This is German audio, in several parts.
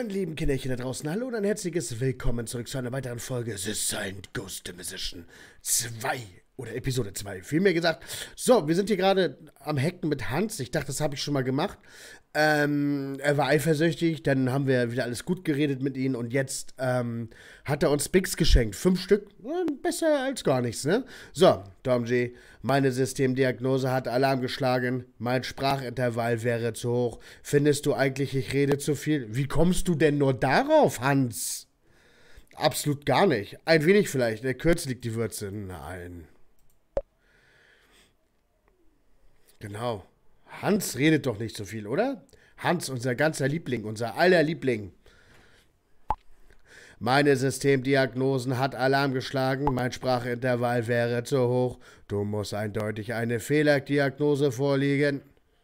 Meine lieben Kinderchen da draußen, hallo und ein herzliches Willkommen zurück zu einer weiteren Folge The Silent Ghost Inquisition 2 oder Episode 2, vielmehr gesagt. So, wir sind hier gerade am Hacken mit Hans. Ich dachte, das habe ich schon mal gemacht. Er war eifersüchtig, dann haben wir wieder alles gut geredet mit ihm und jetzt hat er uns Bigs geschenkt. 5 Stück, besser als gar nichts, ne? So, Tom G., meine Systemdiagnose hat Alarm geschlagen. Mein Sprachintervall wäre zu hoch. Findest du eigentlich, ich rede zu viel? Wie kommst du denn nur darauf, Hans? Absolut gar nicht. Ein wenig vielleicht. In der Kürze liegt die Würze. Nein. Genau. Hans redet doch nicht so viel, oder? Hans, unser ganzer Liebling, unser aller Liebling. Meine Systemdiagnosen hat Alarm geschlagen, mein Sprachintervall wäre zu hoch. Du musst eindeutig eine Fehlerdiagnose vorliegen.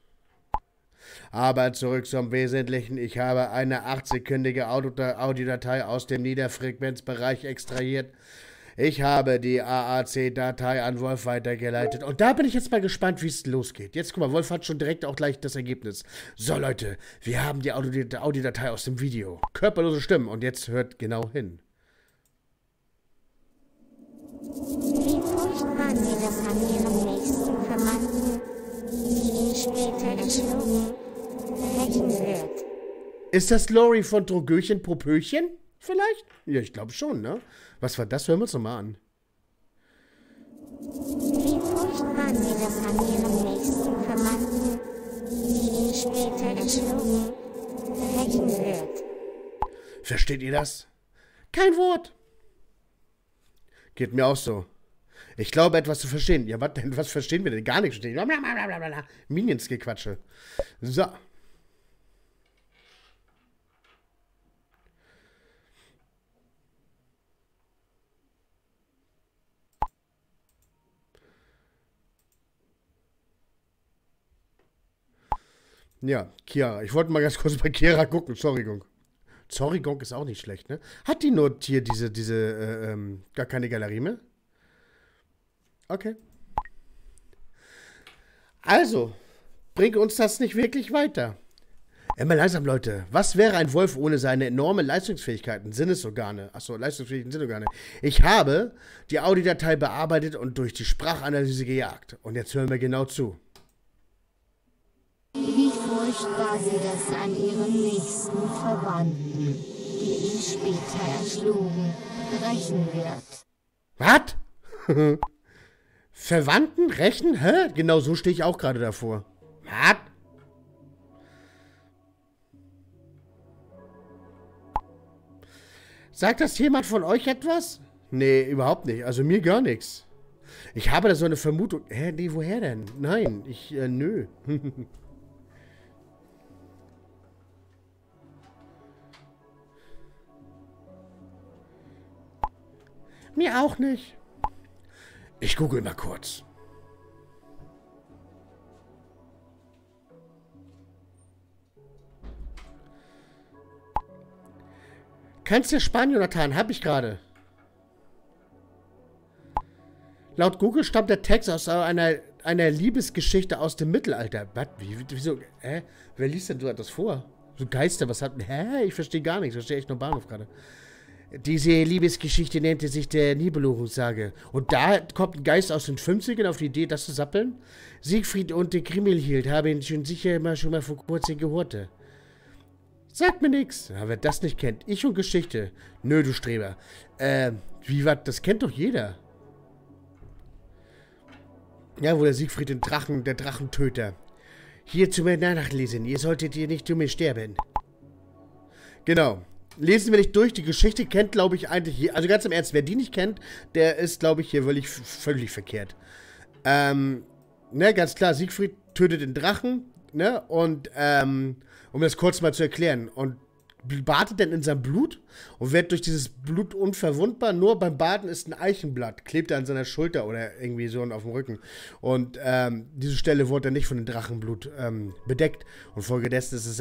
Aber zurück zum Wesentlichen. Ich habe eine 8-sekündige Audiodatei aus dem Niederfrequenzbereich extrahiert. Ich habe die AAC-Datei an Wolf weitergeleitet. Und da bin ich jetzt mal gespannt, wie es losgeht. Jetzt, guck mal, Wolf hat schon direkt auch gleich das Ergebnis. So, Leute, wir haben die Audiodatei aus dem Video. Körperlose Stimmen. Und jetzt hört genau hin. Wie furchtbar sie das an ihrem Nächsten vermannten, die ihn später erschlugen, rächen wird. Ist das Lori von Drogöchen Popöchen? Vielleicht? Ja, ich glaube schon, ne? Was war das? Hören wir uns nochmal an. Wie furchtbar sie das an ihrem Nächsten vermannten, die ihn später erschlugen, rächen wird. Versteht ihr das? Kein Wort. Geht mir auch so. Ich glaube, etwas zu verstehen. Ja, was denn? Was verstehen wir denn? Gar nichts verstehen. Blablabla. Minions-Gequatsche. So. Ja, Chiara. Ich wollte mal ganz kurz bei Chiara gucken. Zorrigung. Zorrigung ist auch nicht schlecht, ne? Hat die nur hier gar keine Galerie mehr? Okay. Also, bringt uns das nicht wirklich weiter. Immer langsam, Leute. Was wäre ein Wolf ohne seine enormen Leistungsfähigkeiten, Sinnesorgane? Achso, leistungsfähigen Sinnesorgane. Ich habe die Audiodatei bearbeitet und durch die Sprachanalyse gejagt. Und jetzt hören wir genau zu. Wie furchtbar sie das an ihrem Nächsten Verwandten, die ihn später erschlugen, rächen wird. Was? Verwandten rächen? Hä? Genau so stehe ich auch gerade davor. Was? Sagt das jemand von euch etwas? Nee, überhaupt nicht. Also mir gar nichts. Ich habe da so eine Vermutung. Hä? Nee, woher denn? Nein, nö. Mir auch nicht. Ich google mal kurz. Kannst du Spanien, Jonathan? Hab ich gerade. Laut Google stammt der Text aus einer Liebesgeschichte aus dem Mittelalter. Was? Wieso? Hä? Wer liest denn so etwas vor? So Geister, was hat... Hä? Ich verstehe gar nichts. Ich verstehe echt nur Bahnhof gerade. Diese Liebesgeschichte nannte sich der Nibelungensage. Und da kommt ein Geist aus den 50ern auf die Idee, das zu sappeln. Siegfried und der Grimmelhild haben ihn schon mal vor kurzem gehört. Sagt mir nix. Ja, wer das nicht kennt. Ich und Geschichte. Nö, du Streber. Wie was? Das kennt doch jeder. Ja, wo der Siegfried der Drachentöter. Hier zu mir nachlesen. Ihr solltet hier nicht zu mir sterben. Genau. Lesen wir nicht durch. Die Geschichte kennt, glaube ich, eigentlich hier. Also ganz im Ernst, wer die nicht kennt, der ist, glaube ich, hier völlig verkehrt. Ne, ganz klar, Siegfried tötet den Drachen, ne, und, um das kurz mal zu erklären, und badet dann in seinem Blut und wird durch dieses Blut unverwundbar. Nur beim Baden ist ein Eichenblatt, klebt er an seiner Schulter oder irgendwie so auf dem Rücken. Und diese Stelle wurde dann nicht von dem Drachenblut bedeckt. Und folgedessen ist es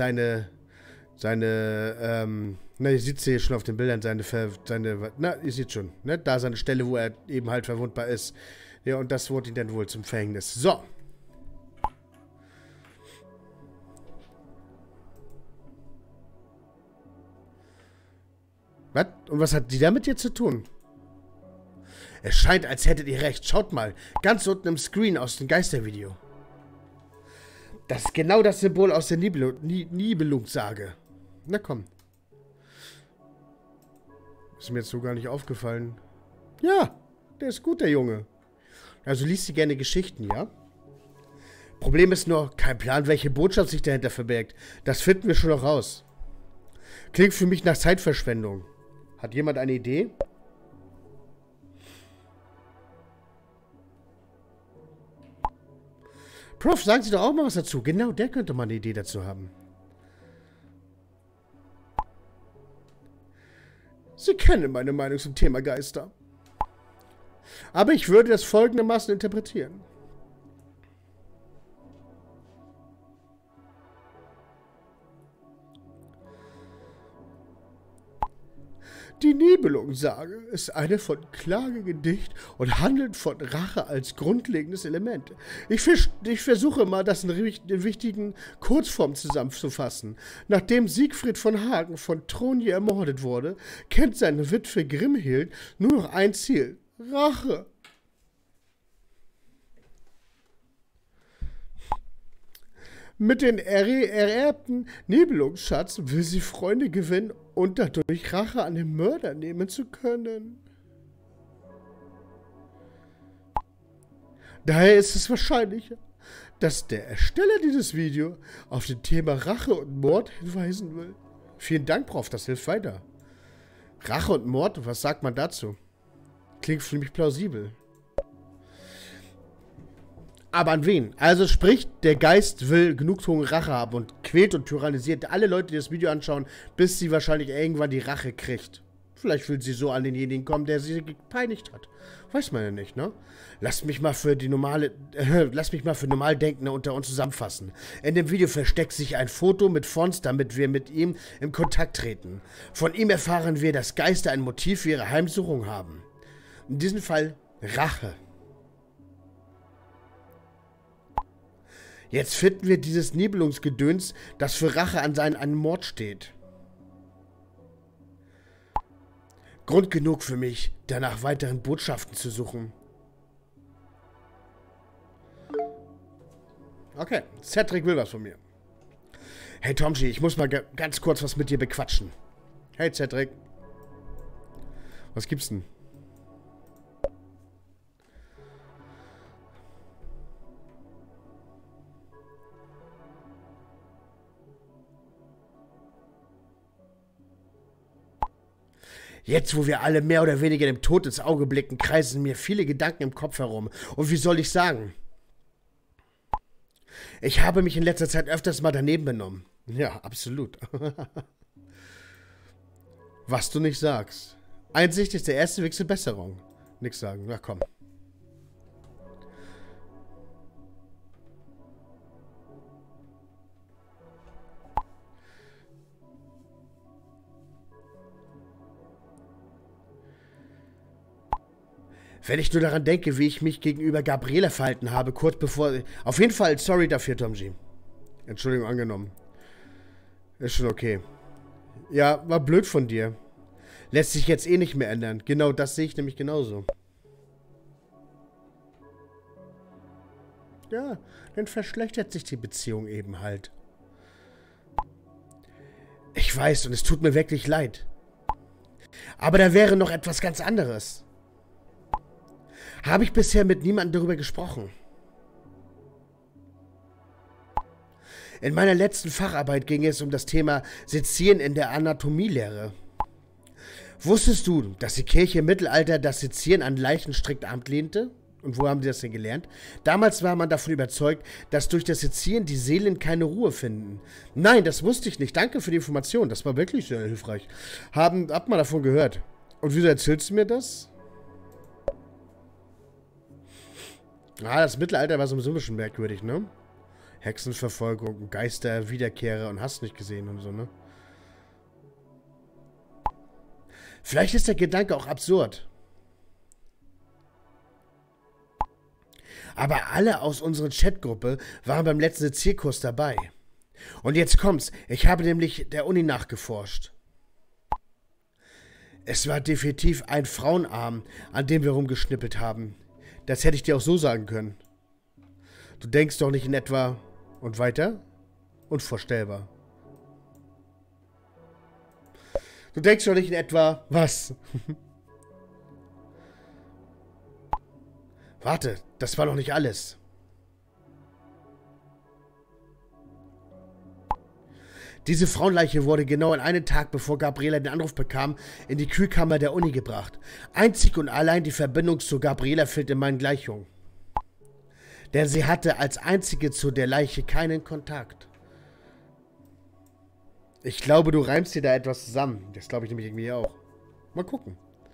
ihr seht es hier schon auf den Bildern, ihr seht schon, ne, da seine Stelle, wo er eben halt verwundbar ist. Ja, und das wurde ihm dann wohl zum Verhängnis. So. Was? Und was hat die damit jetzt zu tun? Es scheint, als hättet ihr recht. Schaut mal. Ganz unten im Screen aus dem Geistervideo. Das ist genau das Symbol aus der Nibelungssage. Na komm. Ist mir jetzt so gar nicht aufgefallen. Ja, der ist gut, der Junge. Also liest sie gerne Geschichten, ja? Problem ist nur, kein Plan, welche Botschaft sich dahinter verbirgt. Das finden wir schon noch raus. Klingt für mich nach Zeitverschwendung. Hat jemand eine Idee? Prof, sagen Sie doch auch mal was dazu. Genau, der könnte mal eine Idee dazu haben. Sie kennen meine Meinung zum Thema Geister. Aber ich würde das folgendermaßen interpretieren. Die Nibelungensage ist eine von Klagegedicht und handelt von Rache als grundlegendes Element. Ich versuche mal, das in wichtigen Kurzform zusammenzufassen. Nachdem Siegfried von Hagen von Tronje ermordet wurde, kennt seine Witwe Grimhild nur noch ein Ziel: Rache. Mit dem ererbten Nibelungsschatz will sie Freunde gewinnen und dadurch Rache an den Mörder nehmen zu können. Daher ist es wahrscheinlicher, dass der Ersteller dieses Videos auf das Thema Rache und Mord hinweisen will. Vielen Dank, Prof, das hilft weiter. Rache und Mord, was sagt man dazu? Klingt für mich plausibel. Aber an wen? Also sprich, der Geist will Genugtuung Rache haben und quält und tyrannisiert alle Leute, die das Video anschauen, bis sie wahrscheinlich irgendwann die Rache kriegt. Vielleicht will sie so an denjenigen kommen, der sie gepeinigt hat. Weiß man ja nicht, ne? Lasst mich mal für Normaldenkende unter uns zusammenfassen. In dem Video versteckt sich ein Foto mit Fons, damit wir mit ihm in Kontakt treten. Von ihm erfahren wir, dass Geister ein Motiv für ihre Heimsuchung haben. In diesem Fall Rache. Jetzt finden wir dieses Nibelungsgedöns, das für Rache an einen Mord steht. Grund genug für mich, danach weiteren Botschaften zu suchen. Okay, Cedric will was von mir. Hey Tomji, ich muss mal ganz kurz was mit dir bequatschen. Hey Cedric. Was gibt's denn? Jetzt, wo wir alle mehr oder weniger dem Tod ins Auge blicken, kreisen mir viele Gedanken im Kopf herum. Und wie soll ich sagen? Ich habe mich in letzter Zeit öfters mal daneben benommen. Ja, absolut. Was du nicht sagst. Einsicht ist der erste Weg zur Besserung. Nix sagen, na komm. Wenn ich nur daran denke, wie ich mich gegenüber Gabriele verhalten habe, kurz bevor... Auf jeden Fall, sorry dafür, Tomji. Entschuldigung angenommen. Ist schon okay. Ja, war blöd von dir. Lässt sich jetzt eh nicht mehr ändern. Genau das sehe ich nämlich genauso. Ja, dann verschlechtert sich die Beziehung eben halt. Ich weiß und es tut mir wirklich leid. Aber da wäre noch etwas ganz anderes. Habe ich bisher mit niemandem darüber gesprochen. In meiner letzten Facharbeit ging es um das Thema Sezieren in der Anatomielehre. Wusstest du, dass die Kirche im Mittelalter das Sezieren an Leichen strikt ablehnte? Und wo haben sie das denn gelernt? Damals war man davon überzeugt, dass durch das Sezieren die Seelen keine Ruhe finden. Nein, das wusste ich nicht. Danke für die Information. Das war wirklich sehr hilfreich. Habt mal davon gehört. Und wieso erzählst du mir das? Ah, das Mittelalter war so ein bisschen merkwürdig, ne? Hexenverfolgung, Geister, Wiederkehrer und hast nicht gesehen und so, ne? Vielleicht ist der Gedanke auch absurd. Aber alle aus unserer Chatgruppe waren beim letzten Sezierkurs dabei. Und jetzt kommt's, ich habe nämlich der Uni nachgeforscht. Es war definitiv ein Frauenarm, an dem wir rumgeschnippelt haben. Das hätte ich dir auch so sagen können. Du denkst doch nicht in etwa... Und weiter? Unvorstellbar. Du denkst doch nicht in etwa... Was? Warte, das war noch nicht alles. Diese Frauenleiche wurde genau an einen Tag, bevor Gabriela den Anruf bekam, in die Kühlkammer der Uni gebracht. Einzig und allein die Verbindung zu Gabriela fehlt in meinen Gleichungen. Denn sie hatte als einzige zu der Leiche keinen Kontakt. Ich glaube, du reimst dir da etwas zusammen. Das glaube ich nämlich irgendwie auch. Mal gucken.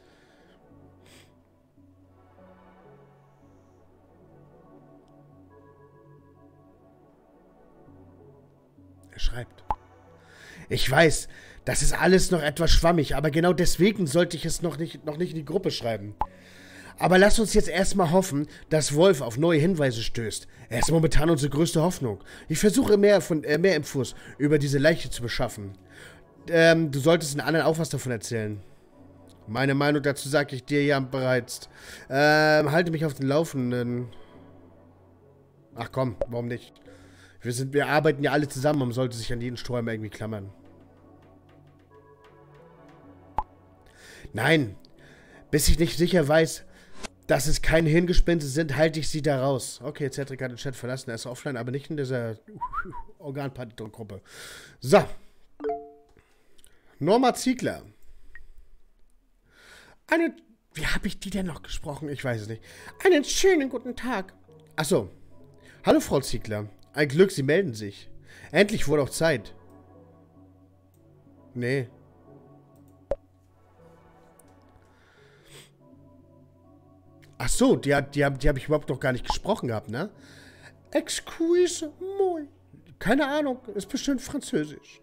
Er schreibt. Ich weiß, das ist alles noch etwas schwammig, aber genau deswegen sollte ich es noch nicht in die Gruppe schreiben. Aber lass uns jetzt erstmal hoffen, dass Wolf auf neue Hinweise stößt. Er ist momentan unsere größte Hoffnung. Ich versuche mehr Infos über diese Leiche zu beschaffen. Du solltest den anderen auch was davon erzählen. Meine Meinung dazu sage ich dir ja bereits. Halte mich auf den Laufenden. Ach komm, warum nicht? Wir arbeiten ja alle zusammen, man sollte sich an jeden Sträumer irgendwie klammern. Nein, bis ich nicht sicher weiß, dass es keine Hirngespinste sind, halte ich sie da raus. Okay, Cedric hat den Chat verlassen, er ist offline, aber nicht in dieser Organparty-Gruppe. So. Norma Ziegler. Wie habe ich die denn noch gesprochen? Ich weiß es nicht. Einen schönen guten Tag. Achso. Hallo, Frau Ziegler. Ein Glück, Sie melden sich. Endlich wurde auch Zeit. Nee. Ach so, die hab ich überhaupt noch gar nicht gesprochen gehabt, ne? Excuse-moi. Keine Ahnung, ist bestimmt Französisch.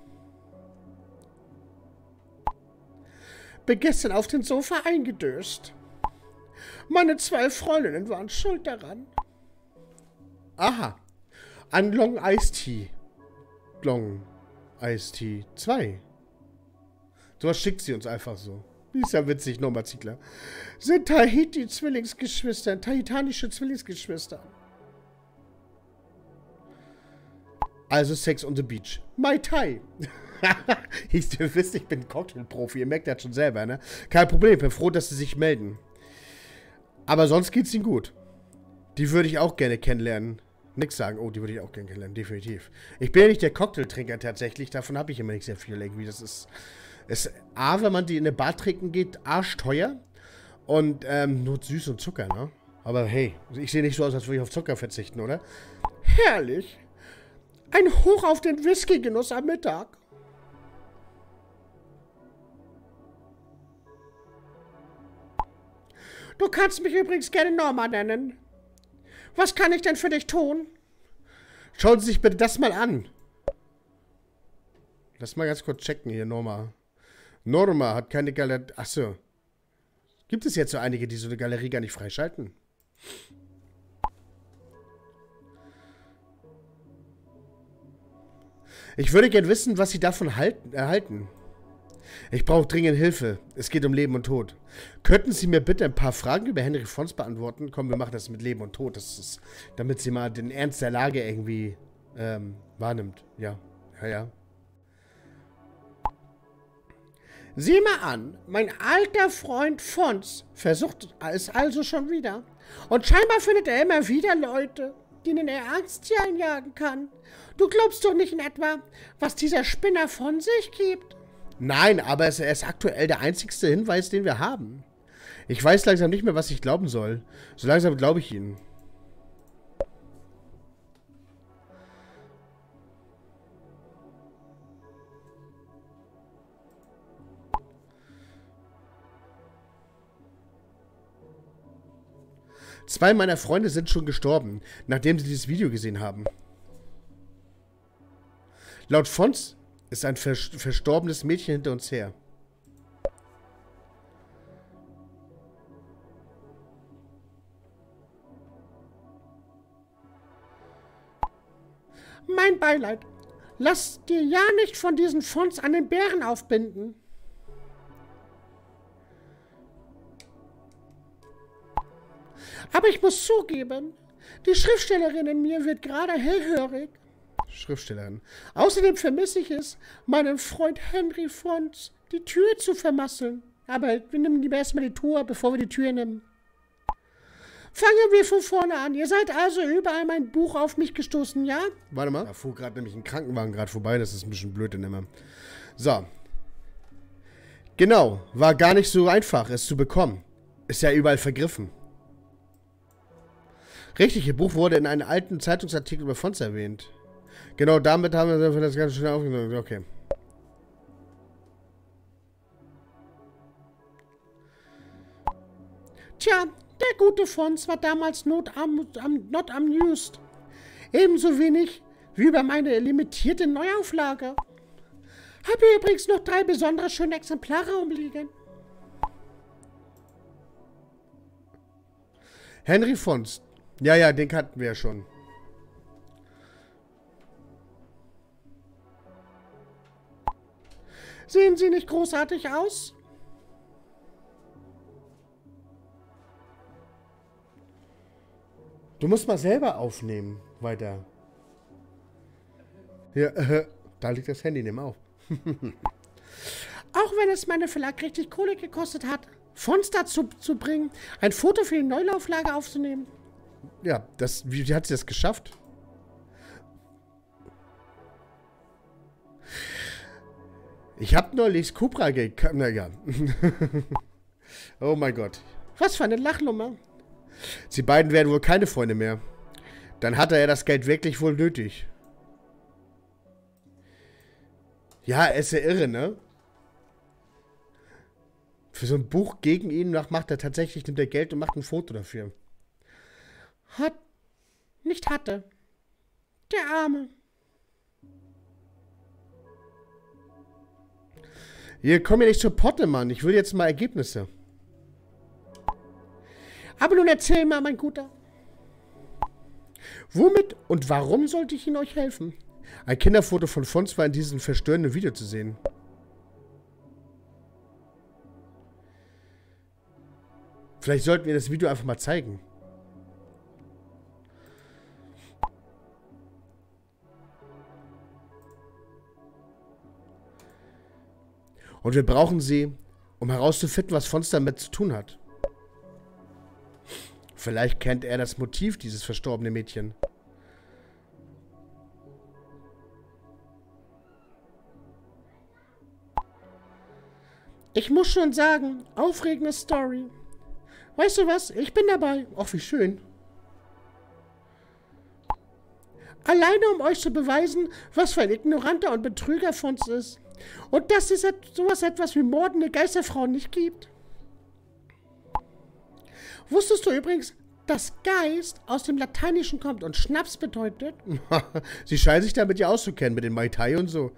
Bin gestern auf den Sofa eingedöst. Meine 2 Freundinnen waren schuld daran. Aha. An Long Iced Tea. Long Iced Tea 2. Sowas schickt sie uns einfach so. Ist ja witzig, Norma Ziegler. Sind Tahiti-Zwillingsgeschwister, tahitanische Zwillingsgeschwister. Also Sex on the Beach. Mai Tai. Ihr wisst, ich bin Cocktailprofi. Ihr merkt das schon selber, ne? Kein Problem, ich bin froh, dass sie sich melden. Aber sonst geht's ihnen gut. Die würde ich auch gerne kennenlernen. Nix sagen. Oh, die würde ich auch gerne kennenlernen, definitiv. Ich bin ja nicht der Cocktailtrinker tatsächlich. Davon habe ich immer nicht sehr viel irgendwie. Das ist A, wenn man die in eine Bar trinken geht, arschteuer. Und nur süß und Zucker, ne? Aber hey, ich sehe nicht so aus, als würde ich auf Zucker verzichten, oder? Herrlich. Ein Hoch auf den Whisky-Genuss am Mittag. Du kannst mich übrigens gerne Norma nennen. Was kann ich denn für dich tun? Schauen Sie sich bitte das mal an. Lass mal ganz kurz checken hier, Norma. Norma hat keine Galerie... Achso. Gibt es jetzt so einige, die so eine Galerie gar nicht freischalten? Ich würde gern wissen, was Sie davon erhalten. Ich brauche dringend Hilfe. Es geht um Leben und Tod. Könnten Sie mir bitte ein paar Fragen über Henry Fons beantworten? Komm, wir machen das mit Leben und Tod. Das ist, damit sie mal den Ernst der Lage irgendwie wahrnimmt. Ja. Ja. Sieh mal an, mein alter Freund Fons versucht es also schon wieder. Und scheinbar findet er immer wieder Leute, denen er Angst einjagen kann. Du glaubst doch nicht in etwa, was dieser Spinner von sich gibt? Nein, aber er ist aktuell der einzigste Hinweis, den wir haben. Ich weiß langsam nicht mehr, was ich glauben soll. So langsam glaube ich Ihnen. Zwei meiner Freunde sind schon gestorben, nachdem sie dieses Video gesehen haben. Laut Fons ist ein verstorbenes Mädchen hinter uns her. Mein Beileid. Lass dir ja nicht von diesen Fons an den Bären aufbinden. Aber ich muss zugeben, die Schriftstellerin in mir wird gerade hellhörig. Schriftstellerin. Außerdem vermisse ich es, meinem Freund Henry Fons die Tür zu vermasseln. Aber wir nehmen lieber erstmal die Tour, bevor wir die Tür nehmen. Fangen wir von vorne an. Ihr seid also überall mein Buch auf mich gestoßen, ja? Warte mal. Da fuhr gerade nämlich ein Krankenwagen gerade vorbei. Das ist ein bisschen blöd immer. So. Genau. War gar nicht so einfach, es zu bekommen. Ist ja überall vergriffen. Richtig, Ihr Buch wurde in einem alten Zeitungsartikel über Fons erwähnt. Genau, damit haben wir das ganz schnell aufgenommen. Okay. Tja, der gute Fons war damals not amused. Ebenso wenig wie über meine limitierte Neuauflage. Habe hier übrigens noch 3 besondere schöne Exemplare umliegen. Henry Fons. Ja, den kannten wir ja schon. Sehen Sie nicht großartig aus? Du musst mal selber aufnehmen. Weiter. Ja, da liegt das Handy, nimm auf. Auch wenn es meine Verlag richtig Kohle gekostet hat, Fons dazu zu bringen, ein Foto für die Neulauflage aufzunehmen. Ja, wie hat sie das geschafft? Ich habe neulich Cobra gekauft. Naja. Oh mein Gott. Was für eine Lachnummer. Sie beiden werden wohl keine Freunde mehr. Dann hatte er das Geld wirklich wohl nötig. Ja, er ist ja irre, ne? Für so ein Buch gegen ihn nimmt er Geld und macht ein Foto dafür. Nicht hatte. Der Arme. Hier, komm hier nicht zur Potte, Mann. Ich will jetzt mal Ergebnisse. Aber nun erzähl mal, mein Guter. Womit und warum sollte ich Ihnen euch helfen? Ein Kinderfoto von Fons war in diesem verstörenden Video zu sehen. Vielleicht sollten wir das Video einfach mal zeigen. Und wir brauchen sie, um herauszufinden, was Fons damit zu tun hat. Vielleicht kennt er das Motiv dieses verstorbenen Mädchen. Ich muss schon sagen, aufregende Story. Weißt du was? Ich bin dabei. Ach, wie schön. Alleine, um euch zu beweisen, was für ein ignoranter und Betrüger Fons ist. Und dass es sowas etwas wie mordende Geisterfrauen nicht gibt. Wusstest du übrigens, dass Geist aus dem Lateinischen kommt und Schnaps bedeutet? Sie scheinen sich damit ja auszukennen, mit den Mai Tai und so.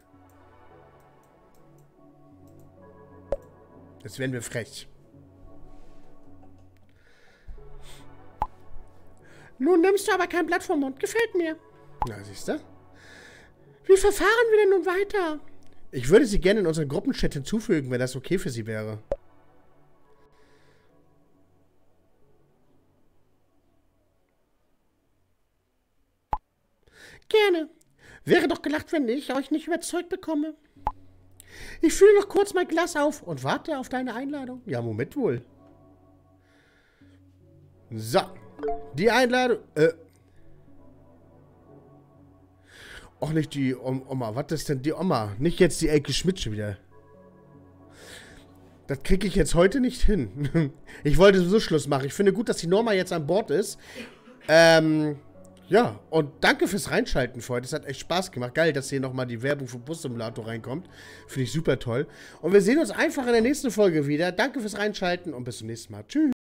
Jetzt werden wir frech. Nun nimmst du aber kein Blatt vom Mund. Gefällt mir. Na, siehst du? Wie verfahren wir denn nun weiter? Ich würde Sie gerne in unseren Gruppenchat hinzufügen, wenn das okay für Sie wäre. Gerne. Wäre doch gelacht, wenn ich euch nicht überzeugt bekomme. Ich fülle noch kurz mein Glas auf und warte auf deine Einladung. Ja, Moment wohl. So. Die Einladung. Och, nicht die Oma. Was ist denn die Oma? Nicht jetzt die Elke Schmidt schon wieder. Das kriege ich jetzt heute nicht hin. Ich wollte sowieso Schluss machen. Ich finde gut, dass die Norma jetzt an Bord ist. Ja, und danke fürs Reinschalten für heute. Es hat echt Spaß gemacht. Geil, dass hier nochmal die Werbung vom Bus-Simulator reinkommt. Finde ich super toll. Und wir sehen uns einfach in der nächsten Folge wieder. Danke fürs Reinschalten und bis zum nächsten Mal. Tschüss.